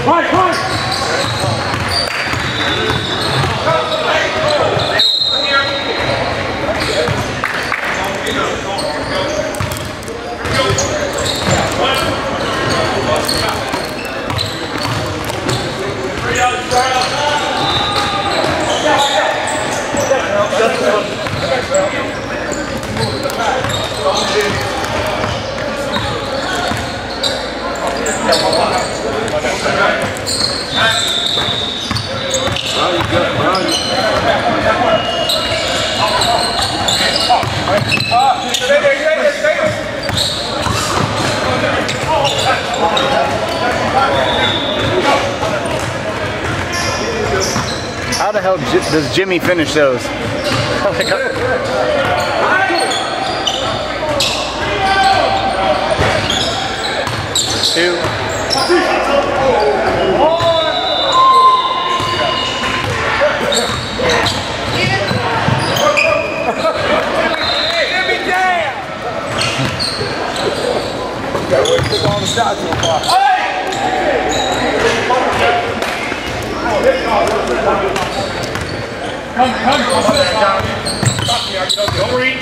How the hell does Jimmy finish those? Two. Don't reach.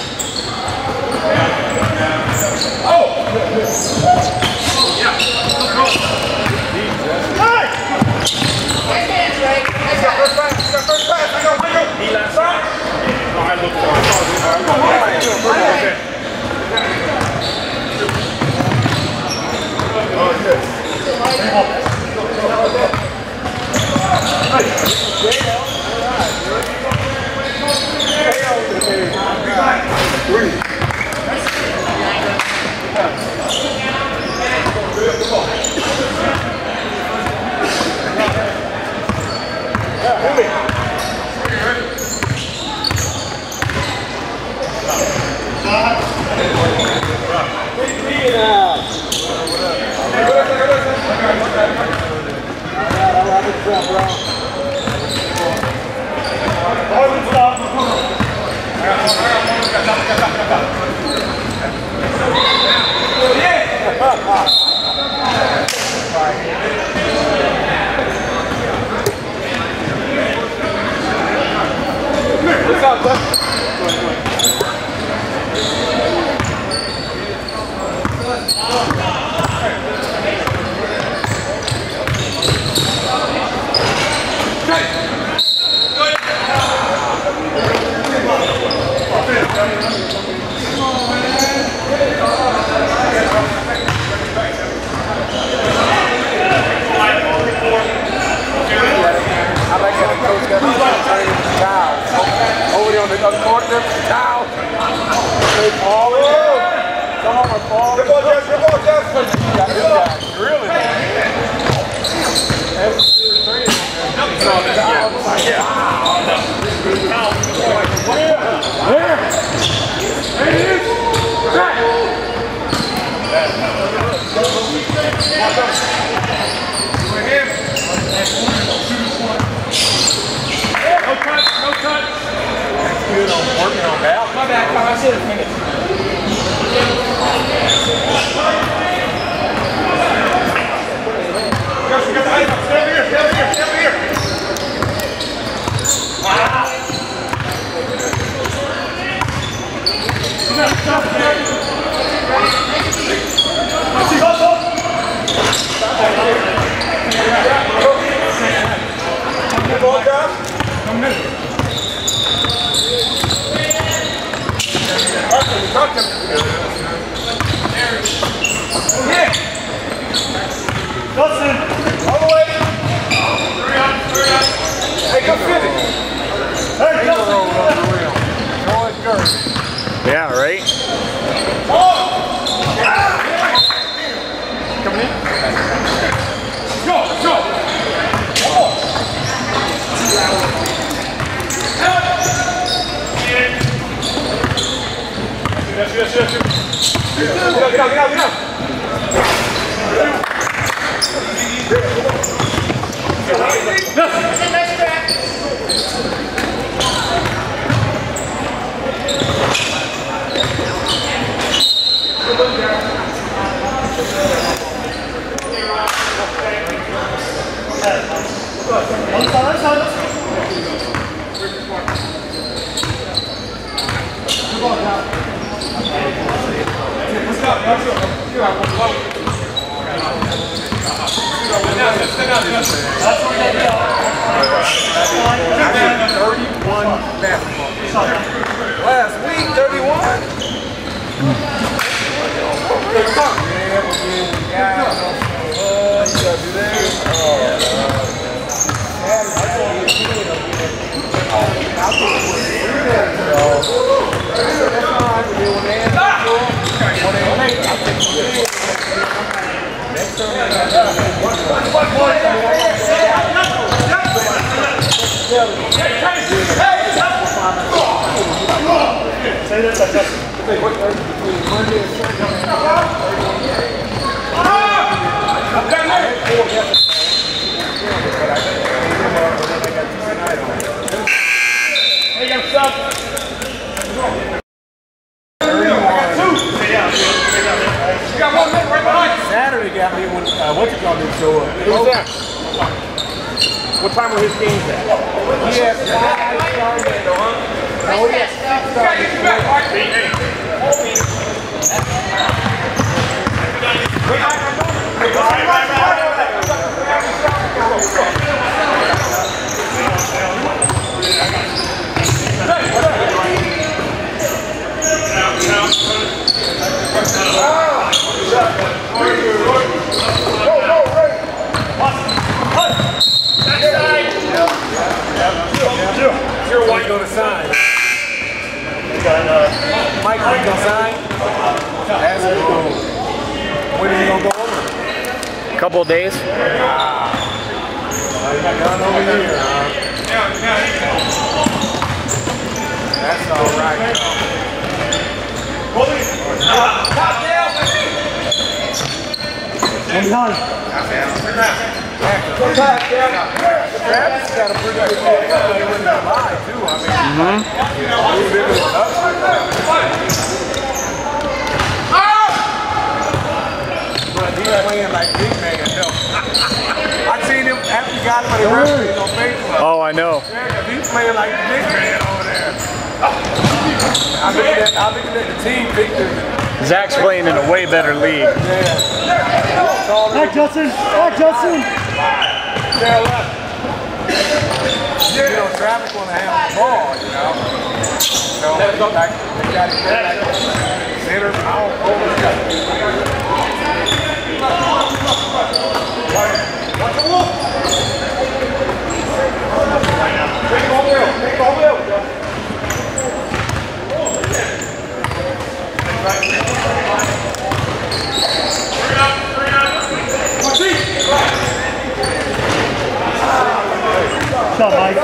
Yeah, right? Coming in. Go! Get out! Last week, 31. Saturday got me when what you call me show up. Who's that? What time were his games at? He had 5 started though, huh? No, he had 6 gonna sign. Mike gonna sign. Ask him to go. When is he gonna go over? Couple of days. Done over here. That's all right. Travis got a pretty good lie too. I mean, he's been with us. But he's playing like big man himself. I seen him after he got him at the referee on Facebook. Oh, I know. He's playing like big man over there. I'm looking at the team pictures. Zach's playing in a way better league. Yeah. Hi, Justin. Hi, Justin. You know, Travis want to have the ball, you know. So, like, they got it there, like, center, out, over. Watch the wolf. Take on wheel. Take on wheel. What's up, Mike?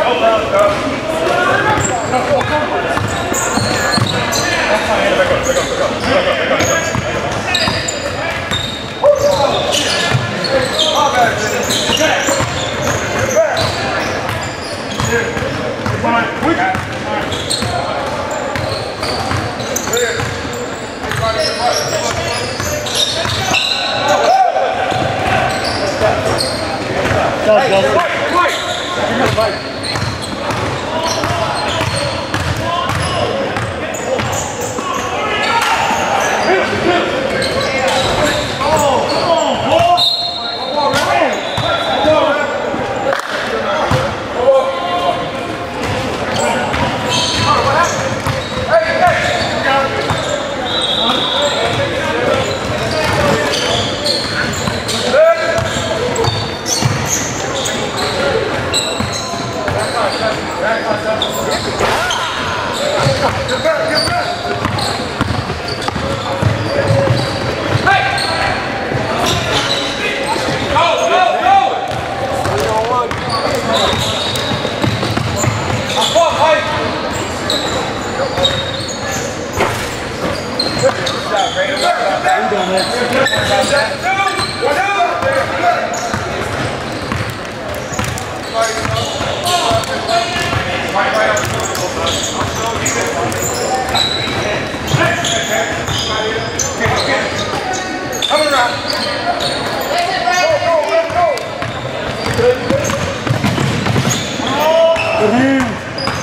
Good hands.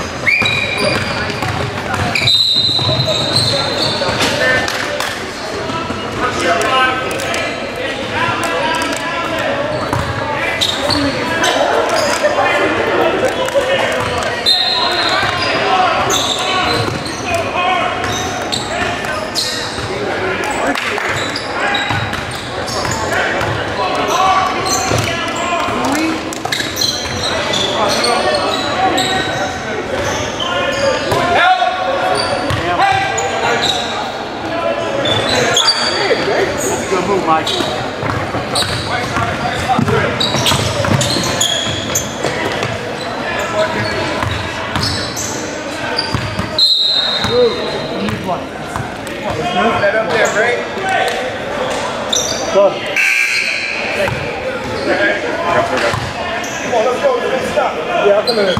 Good move, Mike. That up there, Ray. Go. Come on, let's go. Let's stop. Yeah, I'll come in.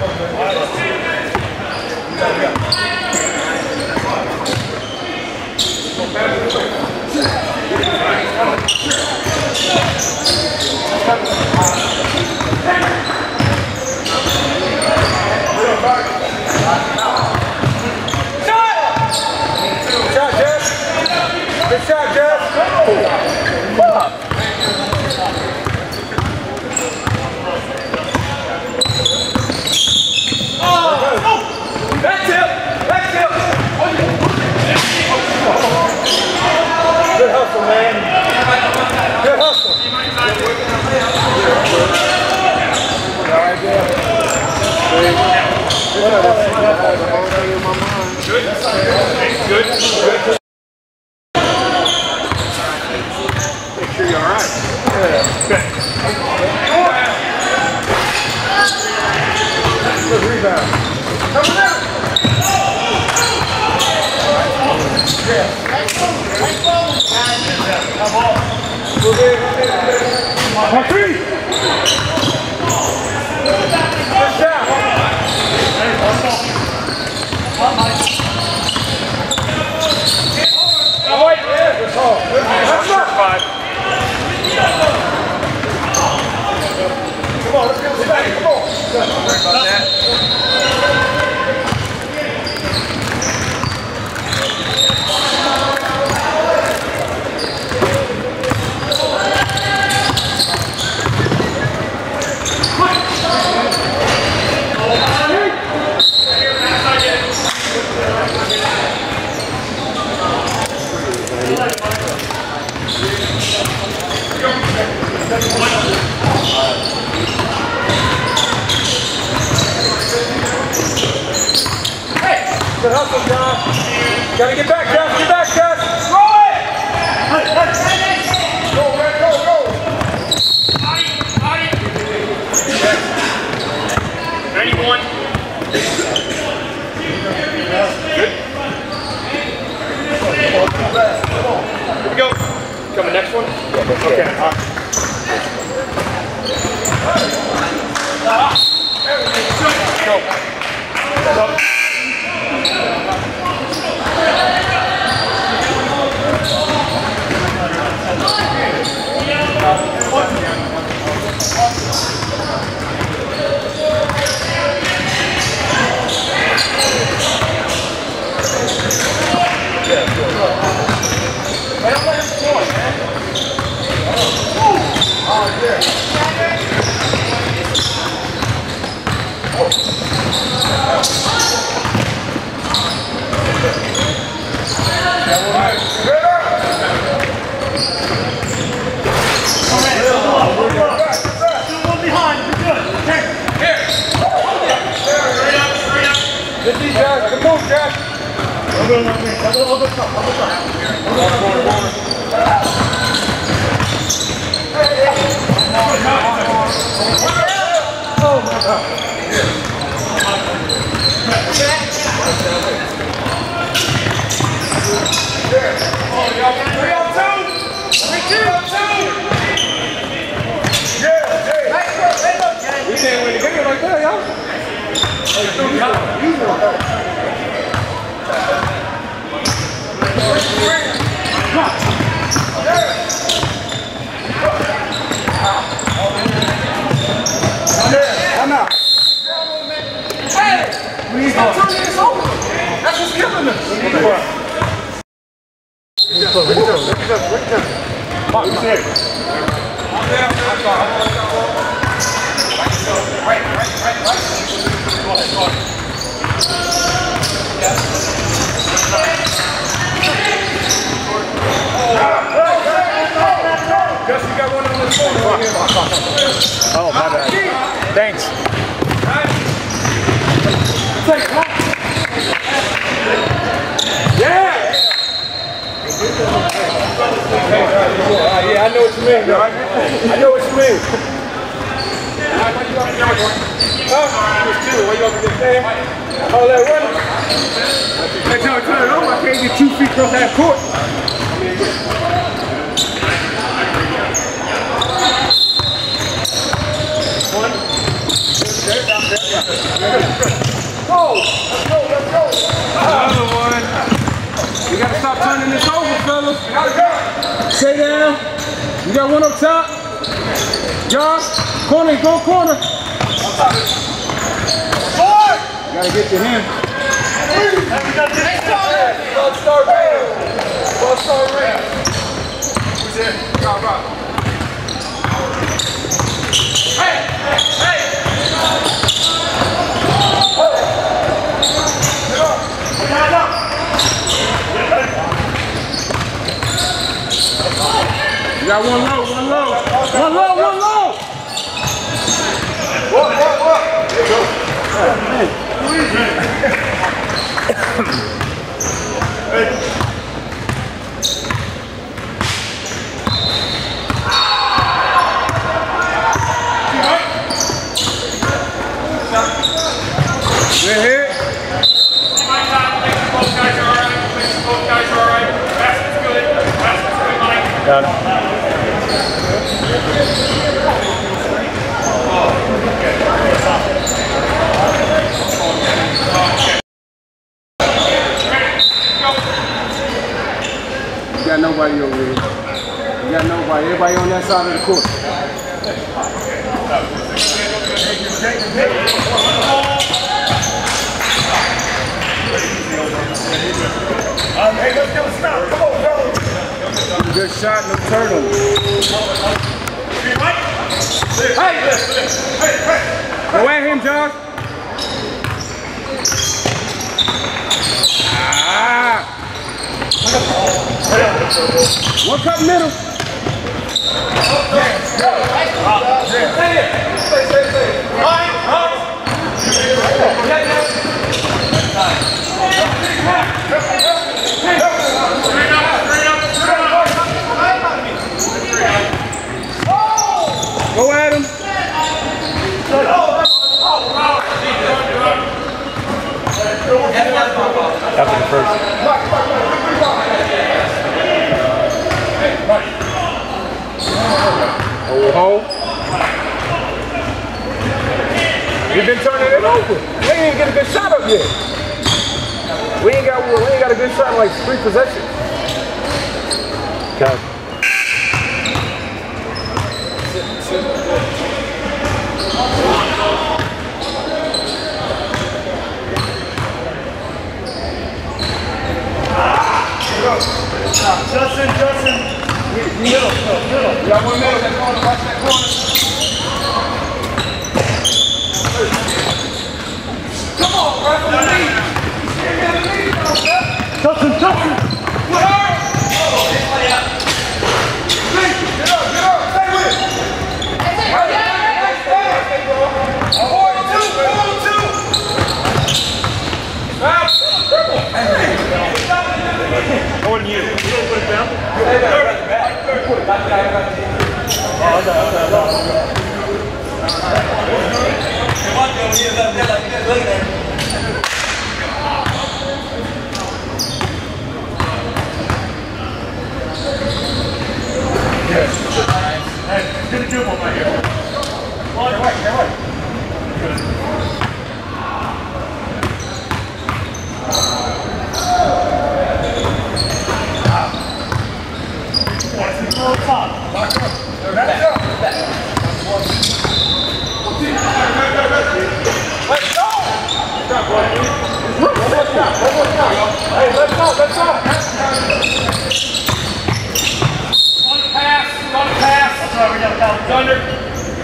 Shot, Jeff. Good shot, Jeff. Back tip. Good hustle, man. Good hustle. All right, Jeff. Good. Make sure you're all right. Good. Good rebound. Coming out. On three. Good shot. Come on, let's get this back. Come on. Sorry about that. Good hustle, John. Gotta get back, Jeff. Get back, Jeff. Throw it! Go, man. Go. Anyone? Good. Here we go. Coming next one? Okay. All right. Go. Up. Justin, you got one on this phone over here. Oh, my bad. Thanks. Yeah! Yeah, I know what you mean, though. I know what you mean. Just chill. Why you up against that? All that running. Hey, John, turn it over. I can't get 2 feet across that court. Let's go. Another one. We gotta stop turning this over, fellas. Stay down. You got one up top. Josh, corner, go corner. You gotta get to him. Ball start red. Who's there? Rob. Hey! You got one low. What? There you go. Hey. We're here. Both guys are alright. Basket's good. Mike. Got it. You got nobody over here. You got nobody. Everybody on that side of the court. Hey, let's go stop. Come on, fellas. Good shot, no turnover. Hey! Go at him, Josh. One cup middle. Go at him. After the first. Oh. We've been turning it over. We ain't even get a good shot up yet. We ain't got a good shot in like 3 possessions. Okay. Justin. Middle. You got one middle. That corner. Watch that corner. Come on, bro. Justin. Get up. Stay with it. Avoid two. More than you. You don't put it down? Hey, get a good one right here. Right. Let's go. One pass.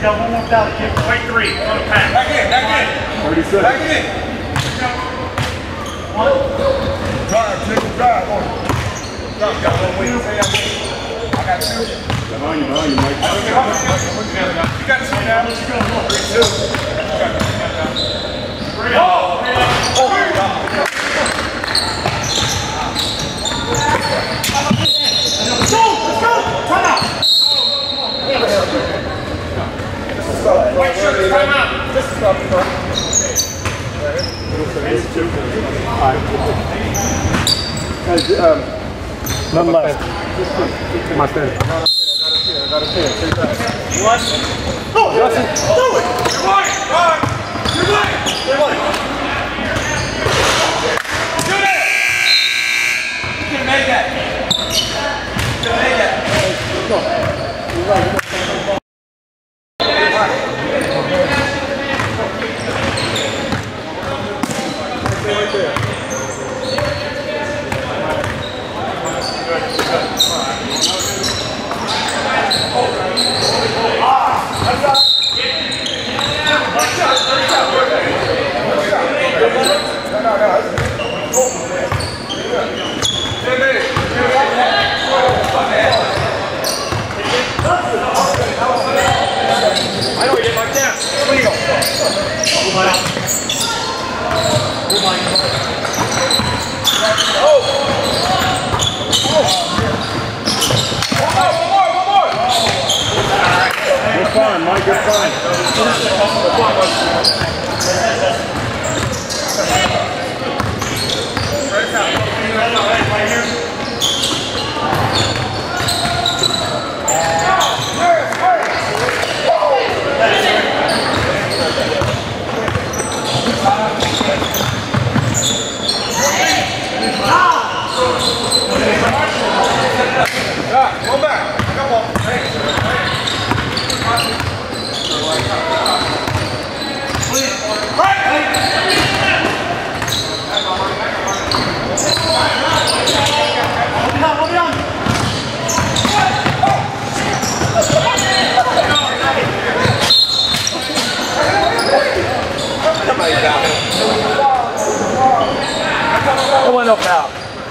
got one more foul to kick. Wait 3 on the pass. Back in, back in. 30 seconds. Back in. Drive, nigga, drive on it. Drive, got one wing. Say that wing. I got 2. Behind you, Mike. You got 2 now. 3, 2. Oh! Oh, my God. Let's go! Time out! White shirt, time out. This is up front. None left. My turn. I gotta pay. What? No, Justin. Do it. You're right. You're right. You're right. Do that. You can make that. You can make that. Go. You're right. Right there. I know you get my down. Where you go? One more. You're fine, Mike. You're fine. Go back. Come on. There wasn't no foul.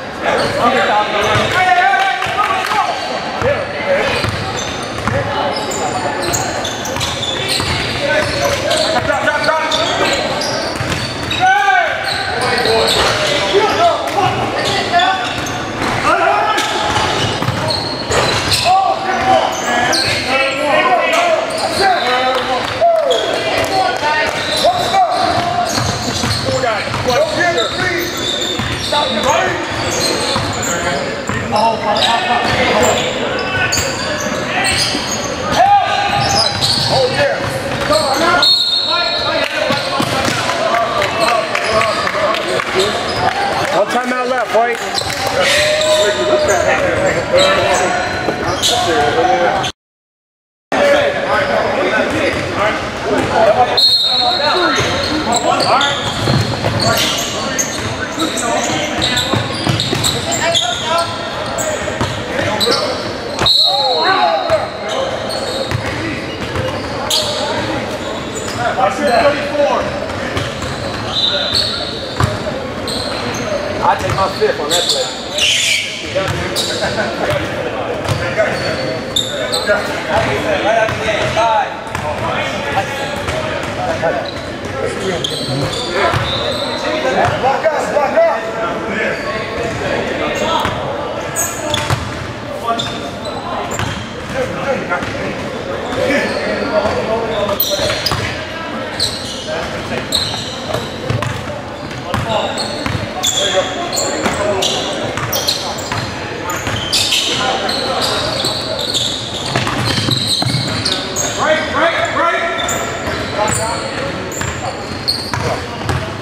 One timeout left, right? I take my 5th on that play. Right out the game. 5. Block up. Right.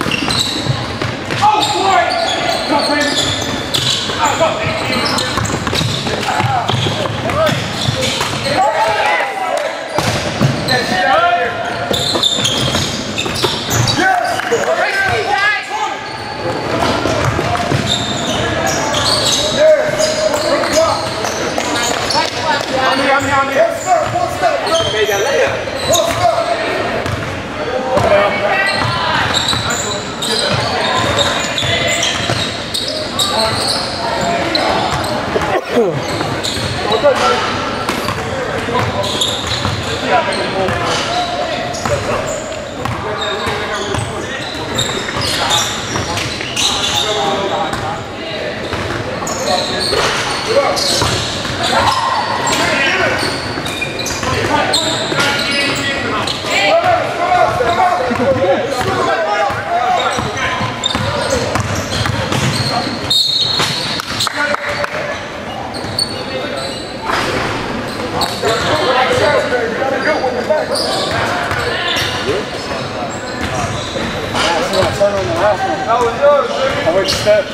I'll wait to step.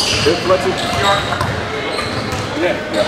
Yeah.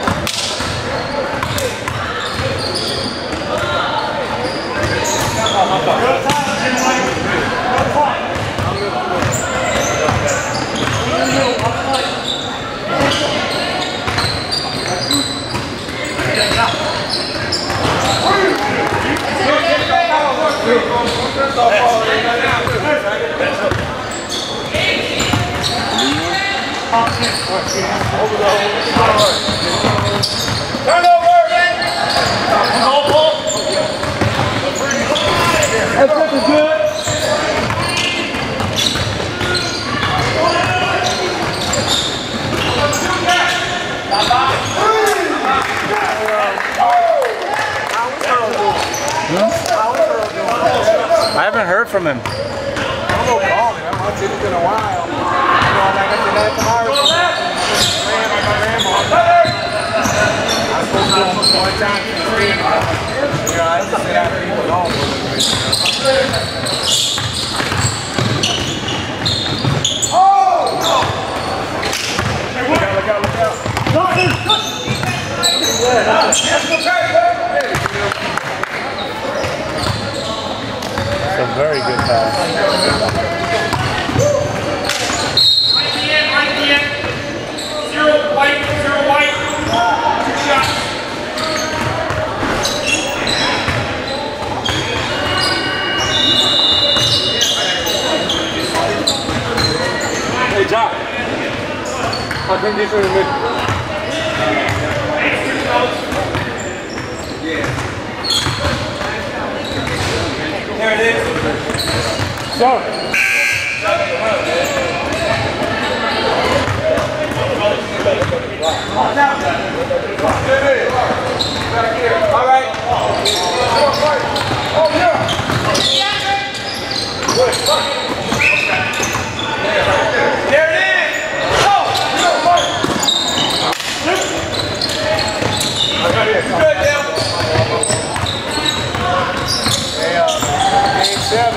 I haven't heard from him. I'm gonna call him. It's been a while. You know, like I said, last time I heard from him, I spoke to him one time. You know, I just said I heard he was on for a little bit. Look out. It's a very good pass. Right at the end. Zero white. 2 shots. Hey, John. I'll bring this in the middle. There it is. So. Back here. All right. Oh, yeah. There it is. Good, Dale. Hey, game 7.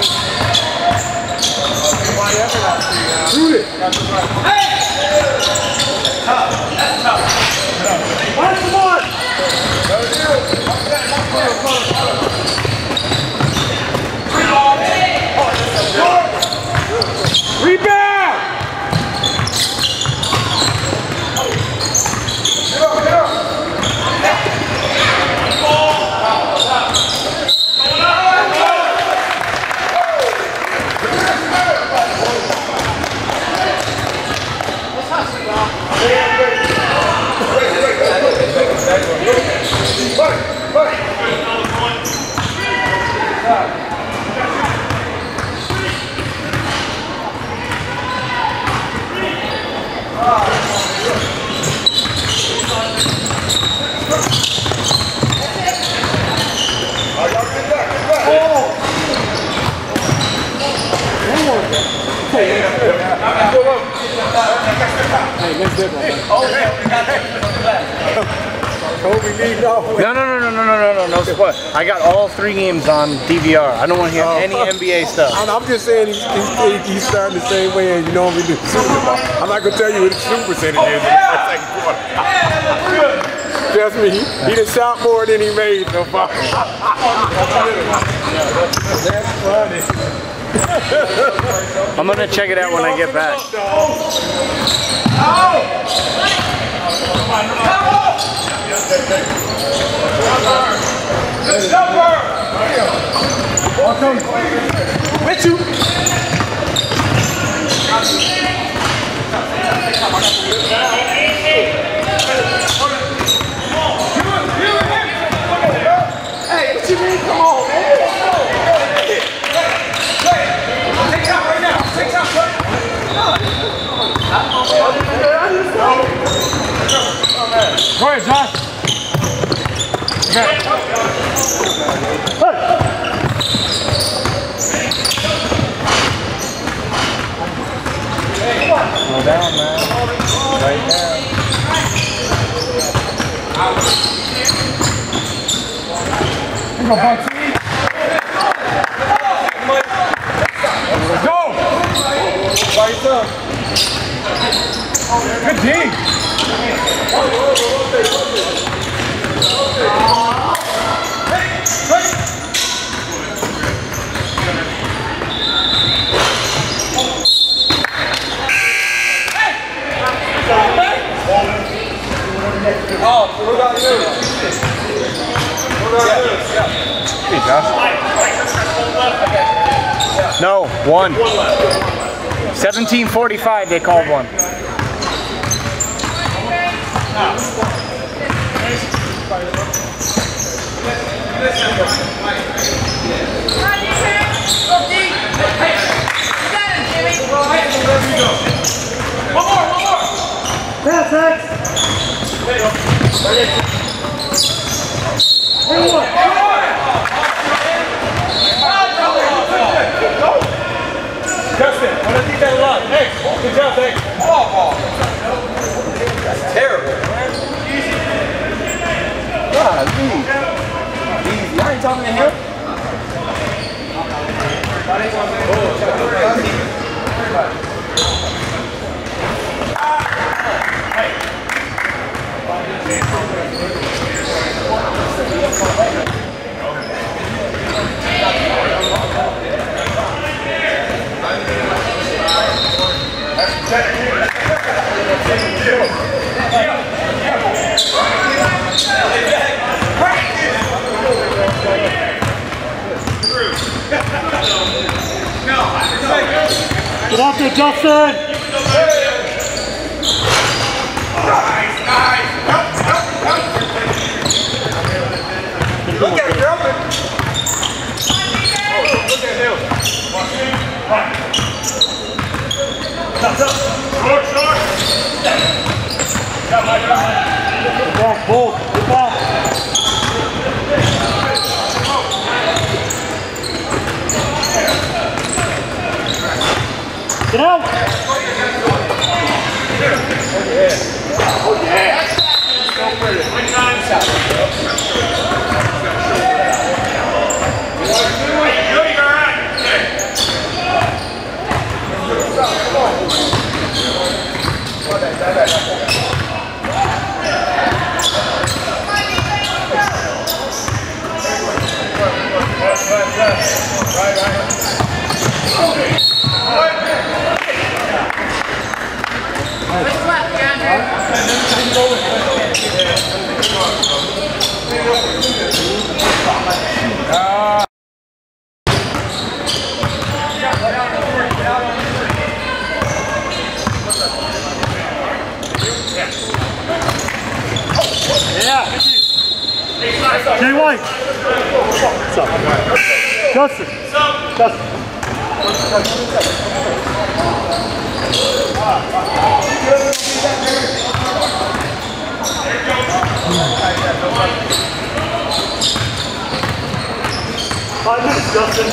Shoot it. Hey! Tough. That's tough. Watch the one. Rebound! Get up. No sport. I got all 3 games on DVR. I don't want to hear any NBA stuff. I'm just saying he's starting the same way as you normally do Super Bowl. I'm not gonna tell you what the shoot percentage is in the second quarter. Trust me, he done shot more than he made so far. That's funny. I'm gonna check it out when I get back. With you. Hey, what you mean? Come on, man. Take time right now. Take time, buddy. Go ahead, Josh. Slow down, man. Right now. Go, Bugsy. Go! Right Good team. Oh, what about you? What about you? Hey, Josh. No, one. 17:45, they called one. One more. Pass, X. Justin, I want to keep that alive. Hey, good job, thanks. Ball. That's terrible, man. Easy. Easy. I ain't talking to him. Get out there, Justin! Nice. Look at jumping. Look at him. Short. Get back, Bolt. Get back. Get out! Oh yeah. One time. You're all right. Jay White! What's up? Justin! Justin! 5 minutes, Justin.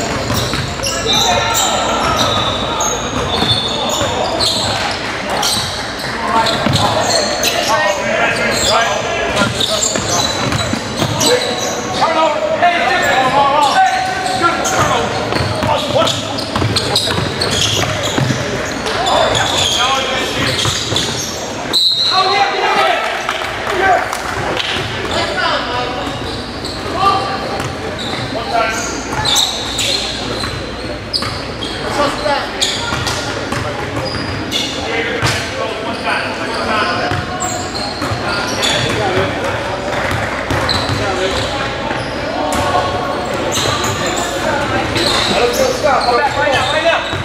Come back right now.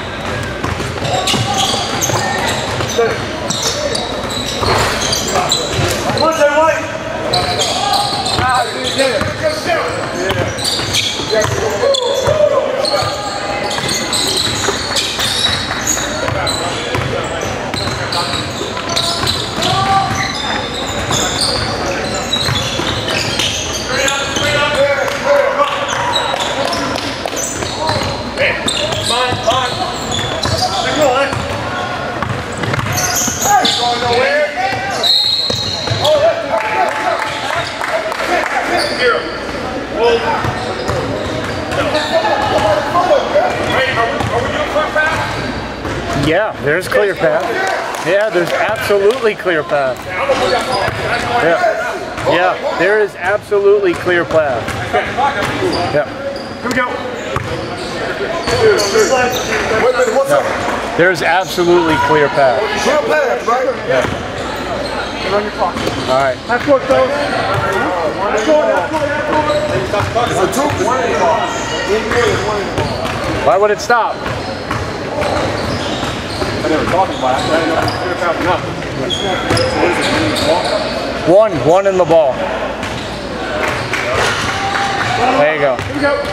Come on, Jay White! Yeah, there's clear path. Yeah, there's absolutely clear path. Yeah. Yeah, there is absolutely clear path. Yeah. Here we go. Wait, what's up? There's absolutely clear path. Clear path, right? Yeah. On your clock. All right. That's what those. It's a two. Why would it stop? I never talked about it. I didn't know if nothing. One in the ball. There you go. Here we go.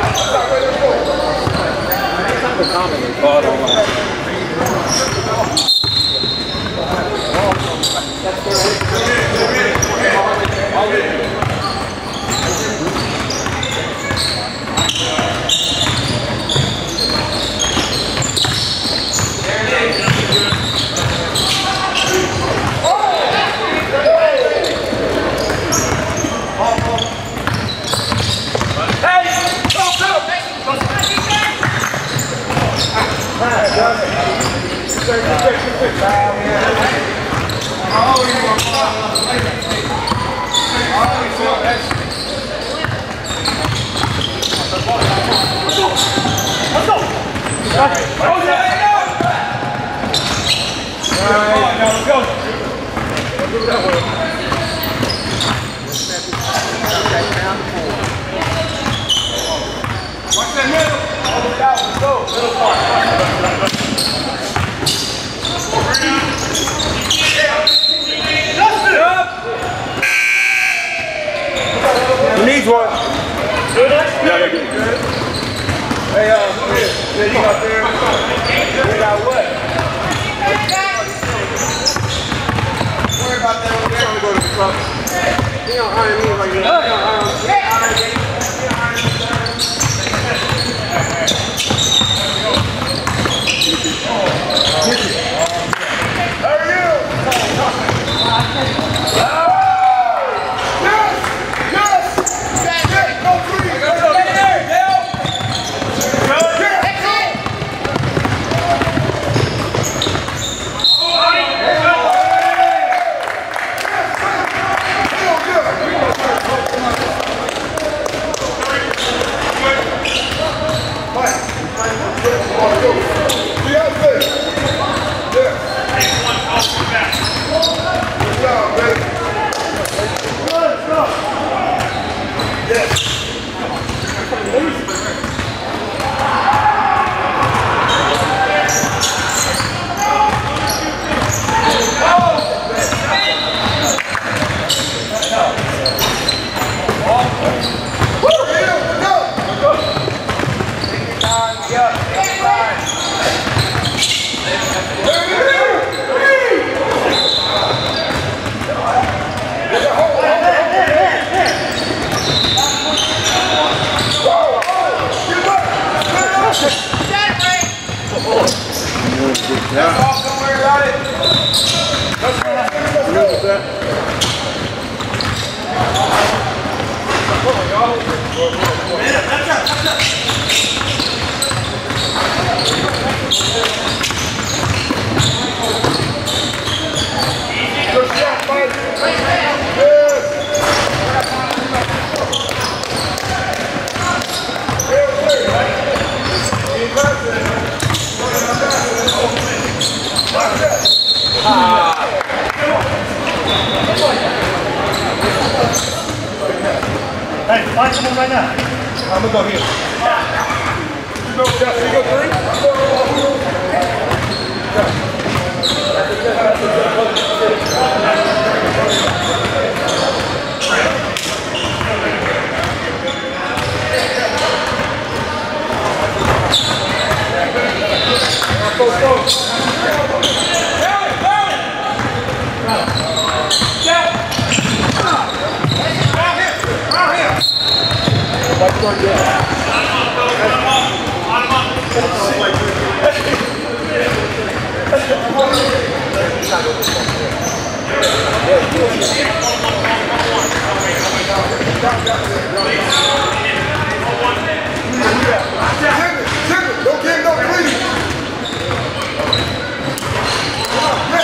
Who needs one? Yeah, good. Hey, you out there? We got what? Worry about that over there. I'm gonna go to the club. You don't iron me like that. That's all, don't worry about it. That's all. Good with that. Good shot, Mike. Yes. Hey, find someone right now. I'm gonna go here. You go, Jeff, you go three? Don't give no please.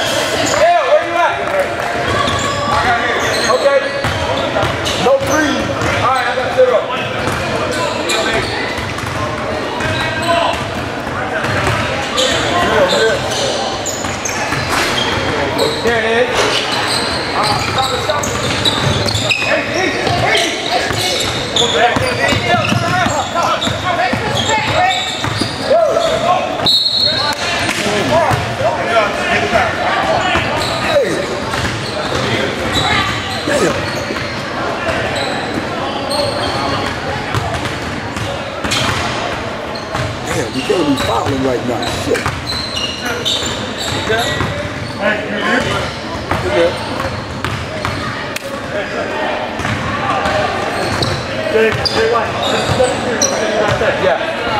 Damn, we can't be fouling right now. Shit. Yeah.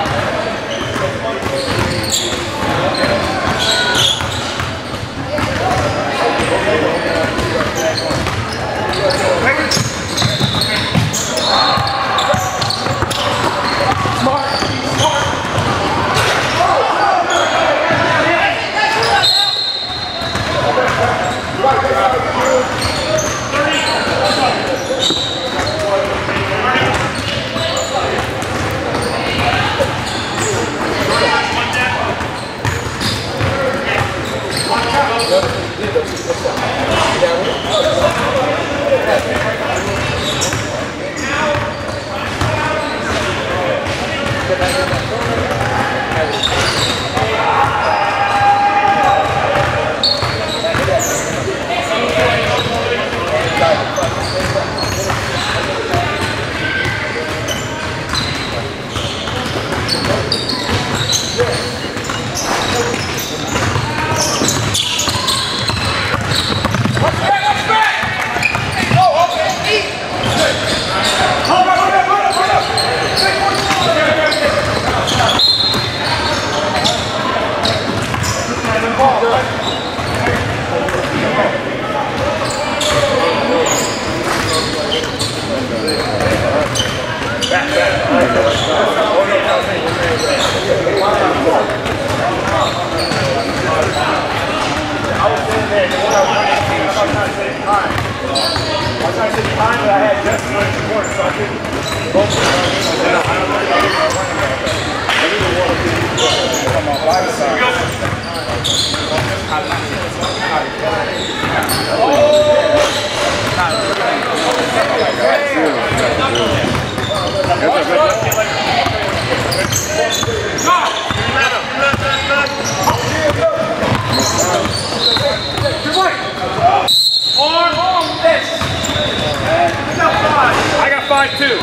I got 5-2.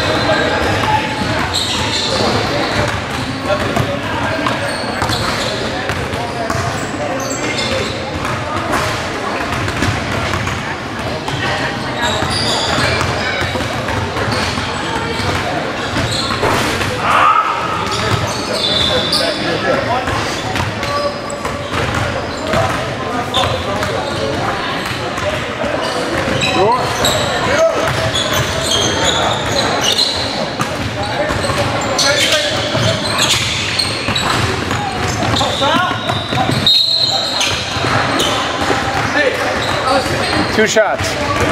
Two shots.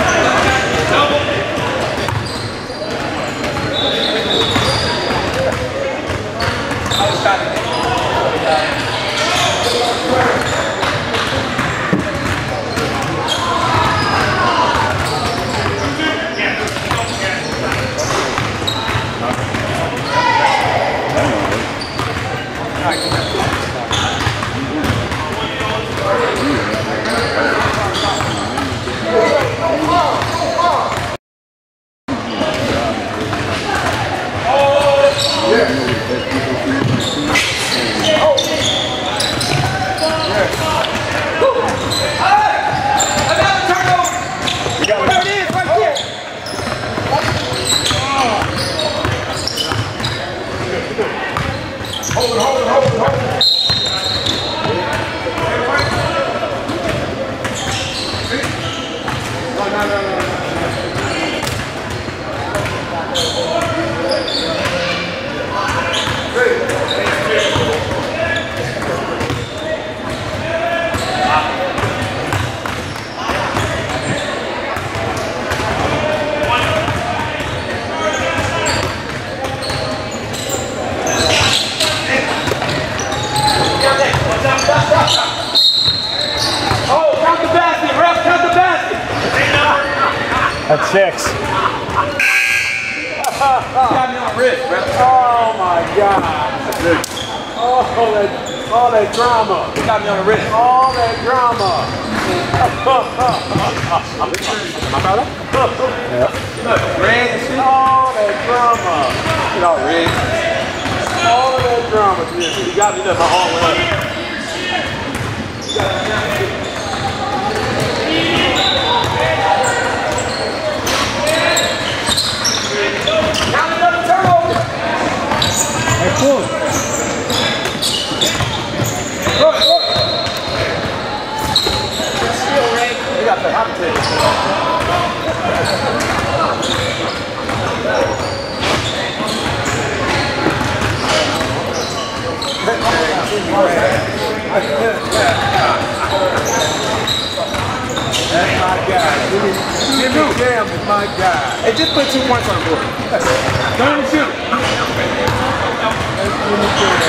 That's 6. Got me on wrist, bro. Oh my God. All that drama. You got me on the wrist. All that drama. My brother? Yeah. Look, red and shit. All that drama. Get all red. All of that drama to this. You got me there my whole way. Not another turnover. Hey, cool. Look. They got the hot take. That's my guy. Jimmy Graham is my guy. Hey, just put 2 points on the board. Don't even shoot. That's Jimmy Graham.